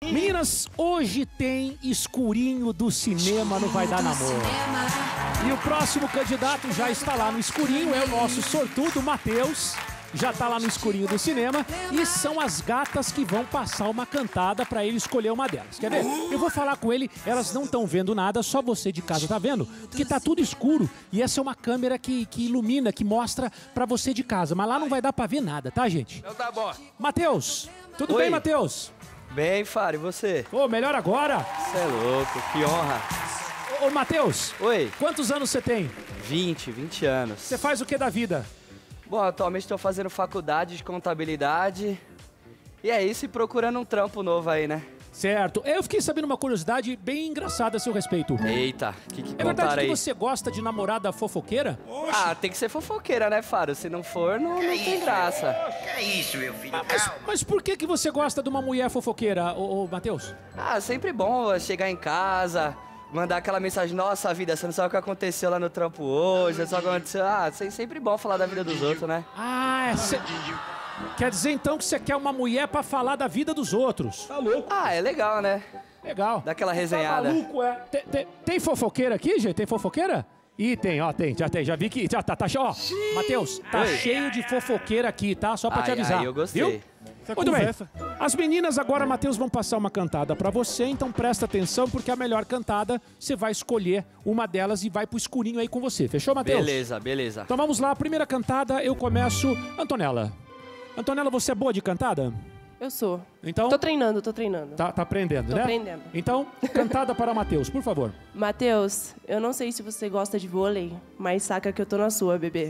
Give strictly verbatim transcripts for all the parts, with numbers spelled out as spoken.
Meninas, hoje tem escurinho do cinema no Vai Dar Namoro. E o próximo candidato já está lá no escurinho, é o nosso sortudo, Matheus. Já tá lá no escurinho do cinema. E são as gatas que vão passar uma cantada pra ele escolher uma delas. Quer ver? Eu vou falar com ele, elas não estão vendo nada, só você de casa tá vendo, porque tá tudo escuro. E essa é uma câmera que, que ilumina, que mostra pra você de casa. Mas lá não vai dar pra ver nada, tá, gente? Então tá bom. Matheus, tudo Oi. bem, Matheus? Bem, Faro, e você? Ô, melhor agora. Você é louco, que honra. Ô, ô Matheus. Oi. Quantos anos você tem? vinte, vinte anos. Você faz o que da vida? Bom, atualmente estou fazendo faculdade de contabilidade. E é isso, e procurando um trampo novo aí, né? Certo. Eu fiquei sabendo uma curiosidade bem engraçada a seu respeito. Eita, o que, que É verdade contaram que aí? você gosta de namorada fofoqueira? Ah, tem que ser fofoqueira, né, Faro? Se não for, não, não tem graça. Que é isso, meu filho? Mas, Calma. mas por que, que você gosta de uma mulher fofoqueira, ô, ô Matheus? Ah, sempre bom chegar em casa, mandar aquela mensagem, nossa vida, você não sabe o que aconteceu lá no trampo hoje, não sabe o que aconteceu. Ah, é sempre bom falar da vida dos outros, né? Ah, é cê... quer dizer então que você quer uma mulher pra falar da vida dos outros? Tá louco. Ah, é legal, né? Legal. Daquela resenhada. Tá maluco, é? Tem, tem, tem fofoqueira aqui, gente? Tem fofoqueira? Ih, tem, ó, tem, já tem, já vi que, já tá, tá cheio, ó. Matheus, tá Oi. cheio de fofoqueira aqui, tá? Só pra te Ai, avisar. ai, eu gostei. Viu? Muito bem. As meninas agora, Matheus, vão passar uma cantada pra você, então presta atenção, porque a melhor cantada, você vai escolher uma delas e vai pro escurinho aí com você. Fechou, Matheus? Beleza, beleza. Então vamos lá, a primeira cantada, eu começo... Antonella. Antonella, você é boa de cantada? Eu sou. Então... Tô treinando, tô treinando. Tá, tá aprendendo, Tô né? aprendendo. Então, cantada para Matheus, por favor. Matheus, eu não sei se você gosta de vôlei, mas saca que eu tô na sua, bebê.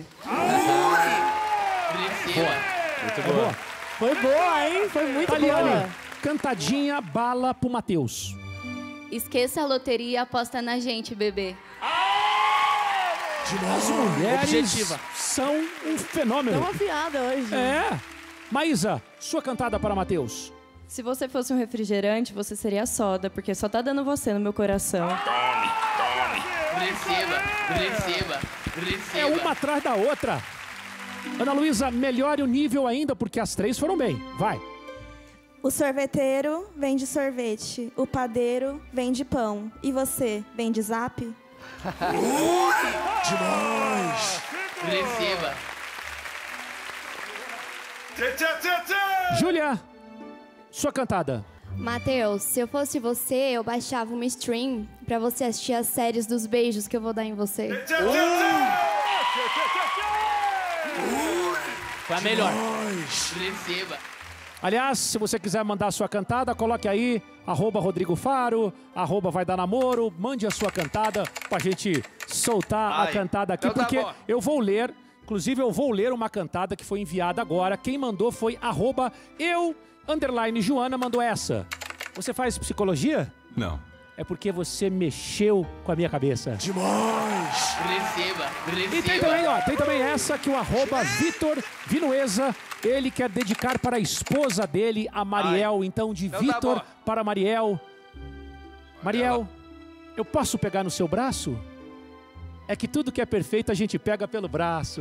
Muito É boa. boa? Foi boa, hein? Foi muito Aliane, boa. cantadinha, bala pro Matheus. Esqueça a loteria e aposta na gente, bebê. As mulheres Objetiva. são um fenômeno. Tô afiada hoje. É. Maísa, sua cantada para Matheus. Se você fosse um refrigerante, você seria soda, porque só tá dando você no meu coração. Receba, receba, receba. É uma atrás da outra. Ana Luísa, melhore o nível ainda, porque as três foram bem. Vai. O sorveteiro vende sorvete, o padeiro vende pão. E você, vende zap? Demais! Receba. Júlia, sua cantada. Matheus, se eu fosse você, eu baixava uma stream pra você assistir as séries dos beijos que eu vou dar em você. Foi a melhor. Receba. Aliás, se você quiser mandar a sua cantada, coloque aí, arroba Rodrigo Faro, arroba Vai Dar Namoro, mande a sua cantada pra gente soltar a Ai, cantada aqui, então tá porque bom. eu vou ler, inclusive eu vou ler uma cantada que foi enviada agora. Quem mandou foi arroba eu, underline Joana, mandou essa. Você faz psicologia? Não. É porque você mexeu com a minha cabeça. Demais! Receba, E tem receba. também, ó, tem também essa que o arroba Vitor Vinuesa, ele quer dedicar para a esposa dele, a Mariel. Então, de Então tá Vitor bom. para Mariel. Mariel, eu posso pegar no seu braço? É que tudo que é perfeito a gente pega pelo braço.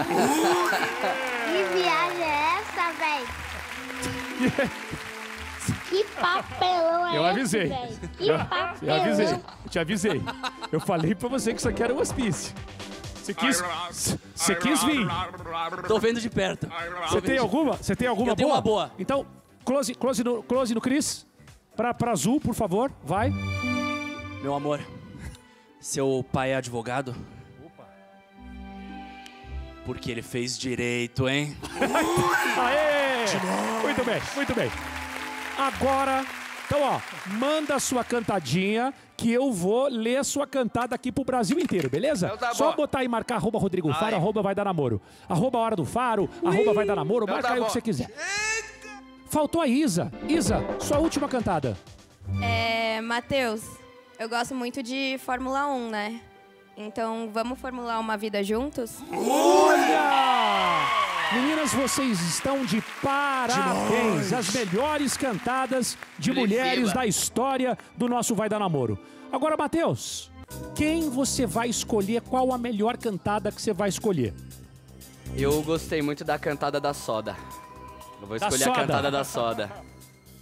Que viagem é essa, velho? Que papelão é Eu esse, avisei. velho? Que Eu, papelão. eu avisei. Eu te avisei. Eu falei pra você que isso aqui era um hospício. Você quis, você quis vir. Tô vendo de perto. Você tem alguma? Você tem alguma Eu tenho boa? uma boa. Então, close, close no, close no Cris. Pra, pra Azul, por favor. Vai. Meu amor, seu pai é advogado? Porque ele fez direito, hein? Aê! Muito bem, muito bem. Agora, então, ó, manda a sua cantadinha que eu vou ler a sua cantada aqui pro Brasil inteiro, beleza? Então tá Só bom. botar e marcar arroba Rodrigo Faro, Ai. arroba Vai Dar Namoro. Arroba Hora do Faro, arroba Vai Dar Namoro, Então marca tá aí o bom. que você quiser. Faltou a Isa. Isa, sua última cantada. É, Matheus, eu gosto muito de Fórmula um, né? Então, vamos formular uma vida juntos? Olha! Meninas, vocês estão de parabéns. As melhores cantadas de Receba. mulheres da história do nosso Vai Dar Namoro. Agora, Matheus, quem você vai escolher? Qual a melhor cantada que você vai escolher? Eu gostei muito da cantada da soda. Eu vou Da escolher soda. a cantada da soda.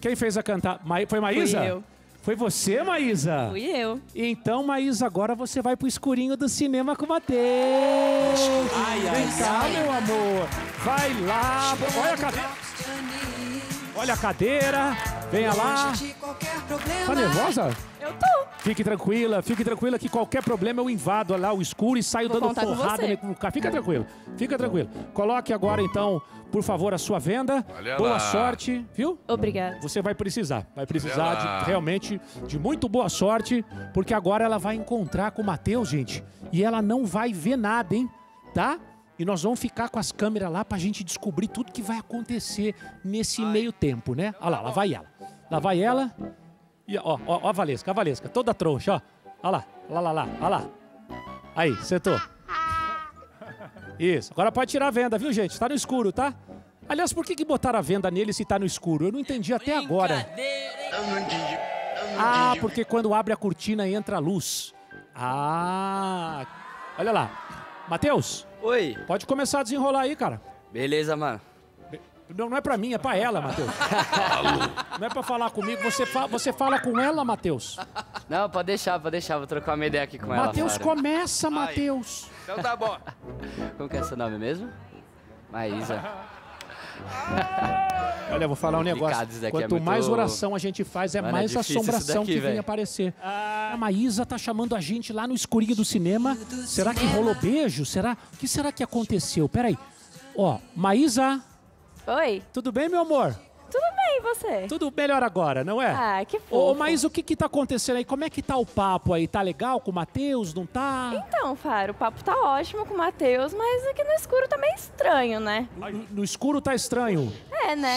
Quem fez a cantar? Ma... Foi Maísa? Fui eu. Foi você, Maísa? Fui eu. Então, Maísa, agora você vai pro escurinho do cinema com o Matheus. Ai, ai, Vem cá, ai. meu amor. Vai lá. Olha a cadeira. Olha a cadeira. Venha lá. Tá nervosa? Eu tô. Fique tranquila, fique tranquila que qualquer problema eu invado lá o escuro e saio Vou dando contar com porrada você. no carro. Fica tranquilo, fica tranquilo. Coloque agora, então, por favor, a sua venda. Olha Boa lá. sorte, viu? Obrigada. Você vai precisar, vai precisar Olha lá. de, realmente de muito boa sorte, porque agora ela vai encontrar com o Matheus, gente, e ela não vai ver nada, hein? Tá? E nós vamos ficar com as câmeras lá pra gente descobrir tudo que vai acontecer nesse meio tempo, né? Olha lá, lá vai ela. Lá vai ela. E ó, ó, ó a Valesca, a Valesca, toda trouxa, ó. Olha lá, lá, lá, lá, olha lá. Aí, sentou. Isso, agora pode tirar a venda, viu, gente? Tá no escuro, tá? Aliás, por que que botaram a venda nele se tá no escuro? Eu não entendi até agora. Eu não entendi. Eu não Ah, entendi. porque quando abre a cortina entra a luz. Ah, olha lá. Matheus, Oi. pode começar a desenrolar aí, cara. Beleza, mano. Não, não é pra mim, é pra ela, Matheus. Não é pra falar comigo, você, fa você fala com ela, Matheus. Não, pode deixar, pode deixar. Vou trocar uma ideia aqui com ela. Matheus, fora. começa, Matheus. Então tá bom. Como que é seu nome mesmo? Maísa. Olha, eu vou falar um negócio. Complicado isso daqui, é Quanto muito- mais oração a gente faz, é Mano, é mais difícil isso assombração daqui, que vem velho. aparecer. A Maísa tá chamando a gente lá no escurinho do cinema. Será que rolou beijo? Será? O que será que aconteceu? Peraí. Ó, Maísa, Oi. tudo bem, meu amor? Tudo bem, e você? Tudo melhor agora, não é? Ah, que fofo. Ô, Maísa, o que que tá acontecendo aí? Como é que tá o papo aí? Tá legal com o Matheus? Não tá? Então, Faro, o papo tá ótimo com o Matheus, mas aqui no escuro tá meio estranho, né? No, no escuro tá estranho. É, né?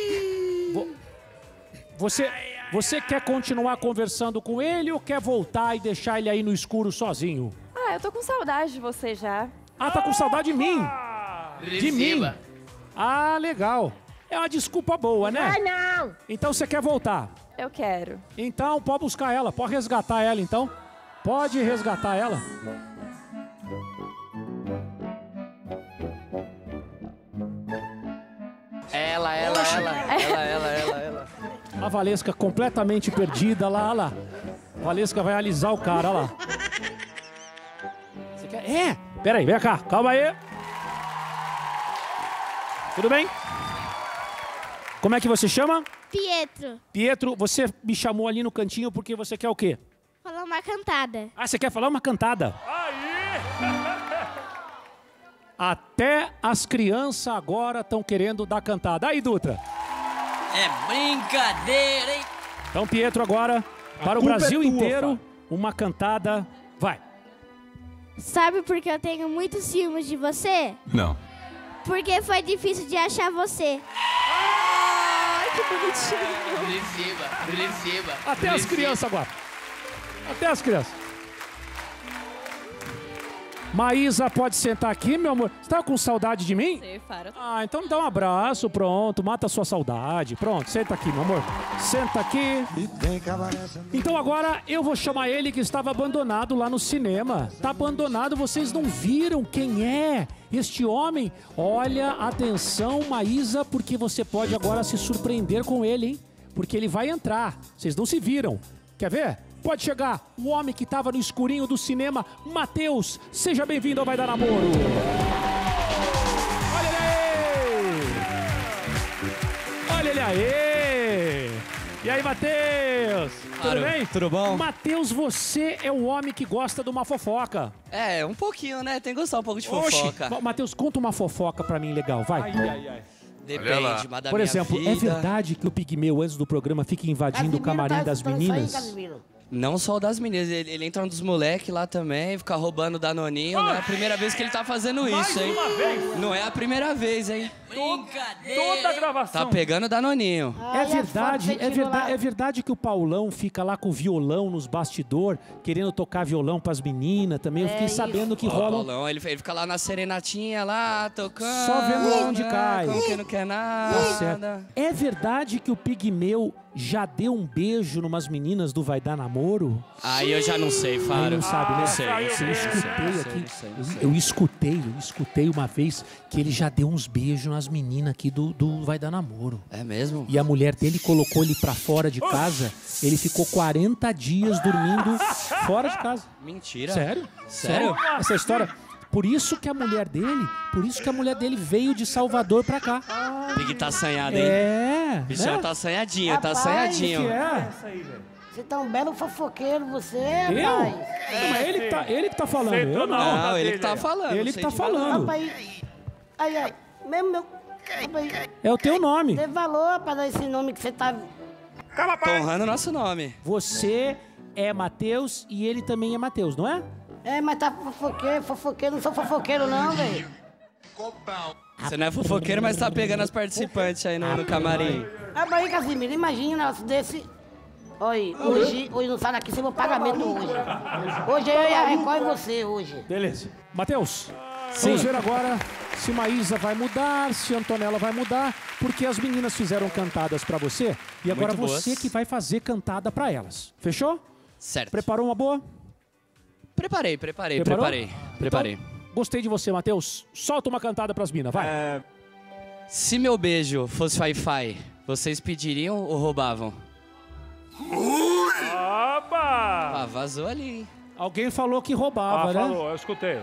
Você, você quer continuar conversando com ele ou quer voltar e deixar ele aí no escuro sozinho? Ah, eu tô com saudade de você já. Ah, tá com saudade de mim? De mim? Ah, legal. É uma desculpa boa, né? Ah, não! Então você quer voltar. Eu quero. Então pode buscar ela, pode resgatar ela então. Pode resgatar ela. Ela, ela, ela, ela, ela, ela, ela. A Valesca completamente perdida lá, olha lá. A Valesca vai alisar o cara, olha lá. Você quer? É! Pera aí, vem cá, calma aí. Tudo bem? Como é que você chama? Pietro, Pietro, você me chamou ali no cantinho porque você quer o quê? falar uma cantada. Ah, você quer falar uma cantada? Até as crianças agora estão querendo dar cantada. Aí, Dutra. É brincadeira, hein? Então, Pietro, agora, para o culpa Brasil é tua, inteiro, uma cantada. Vai. Sabe por que eu tenho muitos ciúmes de você? Não. Porque foi difícil de achar você. Ai, que bonitinho. Receba, receba. Até as crianças agora. Até as crianças. Maísa, pode sentar aqui, meu amor. Você tá com saudade de mim? Você, Faro. Ah, então me dá um abraço, pronto. Mata a sua saudade. Pronto, senta aqui, meu amor. Senta aqui. Então agora eu vou chamar ele que estava abandonado lá no cinema. Tá abandonado, vocês não viram quem é este homem? Olha, atenção, Maísa, porque você pode agora se surpreender com ele, hein? Porque ele vai entrar. Vocês não se viram. Quer ver? Pode chegar o homem que estava no escurinho do cinema, Matheus. Seja bem-vindo ao Vai Dar Namoro. Olha ele aí! Olha ele aí! E aí, Matheus? Tudo Claro, bem? tudo bom? Matheus, você é o homem que gosta de uma fofoca. É, um pouquinho, né? Tem que gostar um pouco de Oxi! fofoca. Ma- Matheus, conta uma fofoca pra mim legal, vai. Olha Depende, lá. mas da Por minha exemplo, vida... é verdade que o Pigmeu, antes do programa, fica invadindo o camarim das meninas? Não só o das meninas, ele, ele entra um dos moleques lá também, fica roubando Danoninho. Não é a primeira vez que ele tá fazendo isso, hein? Não é a primeira vez, hein? Brincadeira. Tá pegando Danoninho. É verdade, é verdade, é verdade que o Paulão fica lá com o violão nos bastidores, querendo tocar violão pras meninas também. Eu fiquei sabendo que Ó, rola. Paulão, ele, ele fica lá na serenatinha lá, tocando. Só vendo onde né, cai. Como que não quer nada. Tá certo. É verdade que o Pigmeu já deu um beijo numas meninas do Vai Dar Namoro? Aí eu já não sei, Faro. Aí não sabe, né? Não sei, não sei, Eu não sei, escutei não aqui. sei, não sei. Eu escutei, eu escutei uma vez que ele já deu uns beijos nas meninas aqui do, do Vai Dar Namoro. É mesmo? E a mulher dele colocou ele pra fora de casa. Ele ficou quarenta dias dormindo fora de casa. Mentira. Sério? Sério? Essa história... Por isso que a mulher dele, por isso que a mulher dele veio de Salvador pra cá. Tem que tá assanhado, hein? É. O bichão né? tá assanhadinho, tá Rapaz, assanhadinho. Que é? Você tá um belo fofoqueiro, você, Eu? rapaz. Não, mas ele que tá, ele que tá falando. Eu não. Não, ele que tá falando. Ele que sei tá de falando. Rapaz, ai, ai, mesmo meu... Rapaz, É o teu nome. dê valor pra dar esse nome que você tá... nada. Tô honrando o nosso nome. Você é Matheus e ele também é Matheus, não é? É, mas tá fofoqueiro, fofoqueiro, não sou fofoqueiro não, velho. Você não é fofoqueiro, mas tá pegando as participantes aí no, no camarim. Rapaz, Casimiro, imagina um negócio desse... Olha, hoje, hoje não sai daqui sem meu pagamento hoje. Hoje eu e a Record e você, hoje. Beleza. Matheus, vamos ver agora se Maísa vai mudar, se Antonella vai mudar, porque as meninas fizeram cantadas pra você e agora Muito você boas. que vai fazer cantada pra elas. Fechou? Certo. Preparou uma boa? Preparei, preparei, Preparou? preparei. Preparei. Então, gostei de você, Matheus. Solta uma cantada pras minas, vai. É, Se meu beijo fosse Wi-Fi, vocês pediriam ou roubavam? Opa! Ah, vazou ali, hein? Alguém falou que roubava, Ah, né? falou, eu escutei.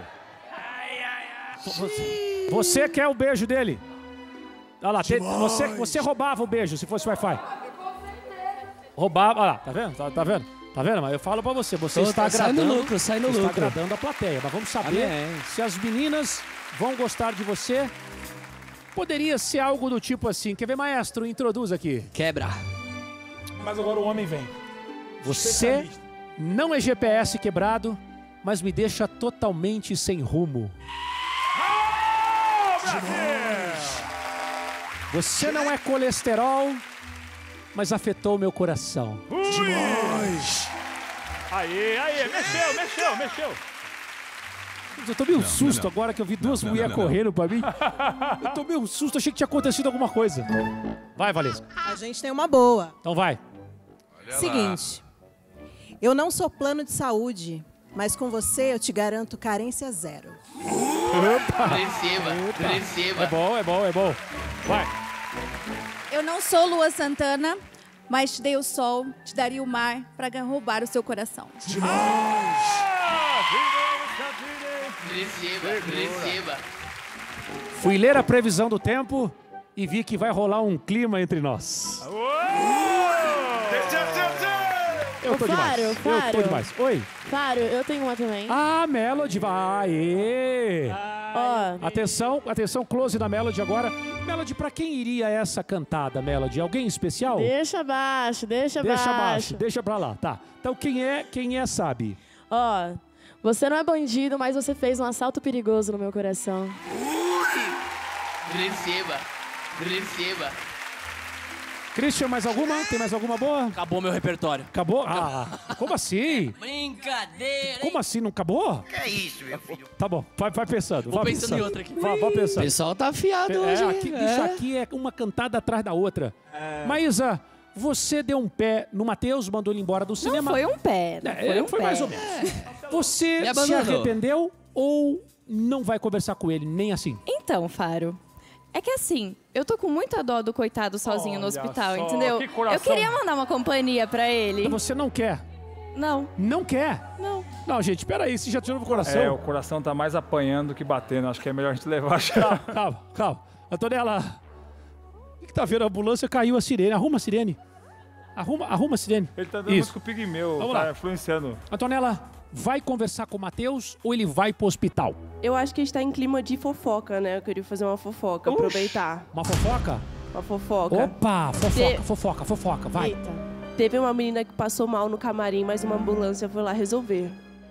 Você, você quer o beijo dele? Olha lá, te- você, você roubava o beijo se fosse Wi-Fi. Roubava, olha lá, tá vendo? Tá, tá vendo? Tá vendo? Mas eu falo pra você, você Tô- está sai no agradando, lucro, sai no você está lucro. agradando a plateia. Mas vamos saber Amém. se as meninas vão gostar de você. Poderia ser algo do tipo assim. Quer ver, maestro? Introduz aqui. Quebra. Mas agora o homem vem. Você não é G P S quebrado, mas me deixa totalmente sem rumo. Você não é colesterol, mas afetou meu coração. Demais! Aí, aí, mexeu, mexeu, mexeu. Eu tomei um Não, susto não, não. agora que eu vi duas Não, não, mulheres não, não. correndo pra mim. Eu tomei um susto, achei que tinha acontecido alguma coisa. Vai, Valesca. A gente tem uma boa. Então vai. Seguinte, eu não sou plano de saúde, mas com você eu te garanto carência zero. Opa. Receba, Opa. receba. É bom, é bom, é bom. Vai. Eu não sou Lua Santana, mas te dei o sol, te daria o mar pra roubar o seu coração. Receba, receba. Fui ler a previsão do tempo e vi que vai rolar um clima entre nós. Eu tô Ô, demais. Faro, Eu Faro. tô demais. Oi. Faro, eu tenho uma também. Ah, Melody, vai. Aê. Ó, Atenção, atenção, close na Melody agora. Melody, pra quem iria essa cantada, Melody? Alguém especial? deixa abaixo, deixa, Deixa abaixo. abaixo, deixa pra lá, tá. Então quem é, quem é sabe. Ó, você não é bandido, mas você fez um assalto perigoso no meu coração. Receba, receba. Christian, mais alguma? Tem mais alguma boa? Acabou meu repertório. Acabou? Ah, como assim? Brincadeira. Como assim, não acabou? Que é isso, meu filho? Tá bom, vai, vai pensando. Vou vai pensando pensando. em outra aqui. Vai, vai pensando. O pessoal tá afiado É, hoje, hein? aqui, É. bicho, aqui é uma cantada atrás da outra. Maísa, você deu um pé no Matheus, mandou ele embora do cinema. Não foi um pé, não É, foi um foi pé. mais ou menos. Você Me se abandonou. arrependeu ou não vai conversar com ele, nem assim? Então, Faro, é que assim, eu tô com muita dó do coitado sozinho no Olha hospital, só, entendeu? que coração. Eu queria mandar uma companhia pra ele. Você não quer? Não, Não quer? não. Não, gente, peraí, você já tirou no coração? É, o coração tá mais apanhando do que batendo. Acho que é melhor a gente levar já. Calma, calma, calma. Antonella, o que tá vendo? A ambulância caiu a sirene. Arruma a sirene. Arruma, arruma a sirene. Ele tá dando Isso. muito com o pigmeu, Vamos tá lá. influenciando. Antonella, vai conversar com o Matheus ou ele vai pro hospital? Eu acho que a gente tá em clima de fofoca, né? Eu queria fazer uma fofoca, Oxi. aproveitar. Uma fofoca? Uma fofoca. Opa, fofoca, Te- fofoca, fofoca, vai. Eita. Teve uma menina que passou mal no camarim, mas uma ambulância foi lá resolver.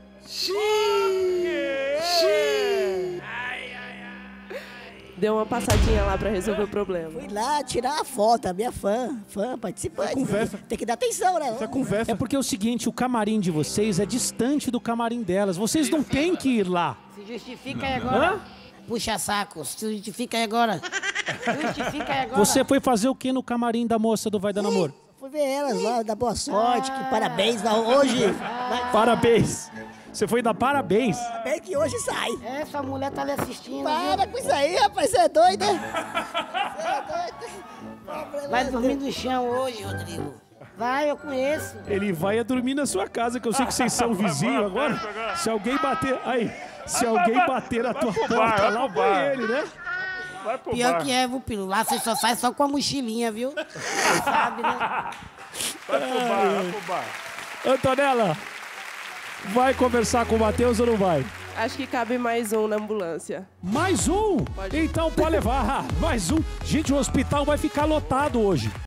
Deu uma passadinha lá pra resolver o problema. Fui lá tirar a foto, a minha fã, fã, participante. Conversa. Tem que dar atenção, né? É porque é o seguinte, o camarim de vocês é distante do camarim delas. Vocês não têm que ir lá. Se justifica aí agora. Hã? Puxa saco, se justifica aí agora. Justifica aí agora. Você foi fazer o que no camarim da moça do Vai Dar Namoro? Fui Vou ver elas lá, dar boa sorte, que parabéns lá hoje. Parabéns. Você foi dar parabéns. Parabéns que hoje sai. Essa mulher tá ali assistindo. Para viu? com isso aí, rapaz, você é doido, né? Você é doido. Vai dormir no chão hoje, Rodrigo. Vai, eu conheço. Ele vai dormir na sua casa, que eu sei que vocês são vizinhos agora. Se alguém bater... Aí, se alguém bater na tua porta lá, vai ele, né? Vai pro Pior bar. que é, viu, Pilo? Lá você só sai só com a mochilinha, viu? Você sabe, né? Vai pro bar, vai pro bar. Antonella, vai conversar com o Matheus ou não vai? Acho que cabe mais um na ambulância. Mais um? Pode. Então pode levar. Mais um. Gente, o hospital vai ficar lotado hoje.